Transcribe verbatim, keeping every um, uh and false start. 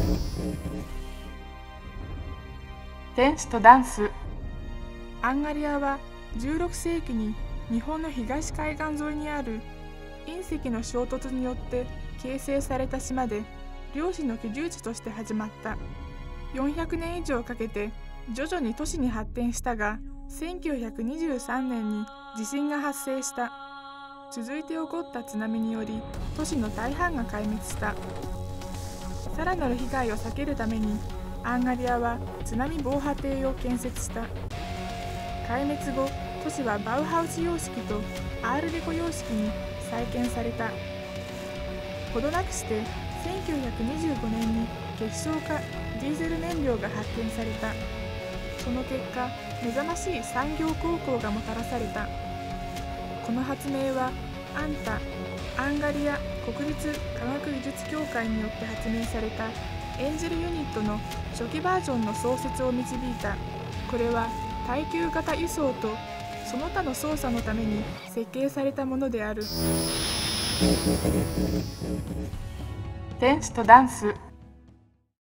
天使とダンス。 アンガリアはじゅうろくせいきに日本の東海岸沿いにある隕石の衝突によって形成された島で、漁師の居住地として始まった。よんひゃくねん以上かけて徐々に都市に発展したが、せんきゅうひゃくにじゅうさんねんに地震が発生した。続いて起こった津波により都市の大半が壊滅した。さらなる被害を避けるためにアンガリアは津波防波堤を建設した。壊滅後、都市はバウハウス様式とアールデコ様式に再建された。ほどなくしてせんきゅうひゃくにじゅうごねんに結晶化ディーゼル燃料が発見された。その結果、目覚ましい産業鉱工がもたらされた。この発明はアンタ・アンガリア国立科学技術協会によって発明されたエンジェルユニットの初期バージョンの創設を導いた。これは耐久型輸送とその他の操作のために設計されたものである。 天使とダンス。